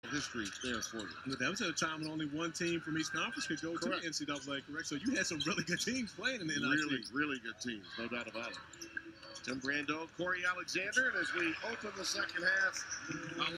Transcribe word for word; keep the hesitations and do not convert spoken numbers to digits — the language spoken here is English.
history there for you. But that was at a time when only one team from each conference could go correct. to the N C double A, correct? So you had some really good teams playing in the N I T. Really, really good teams, no doubt about it. Tim Brando, Corey Alexander, and as we open the second half,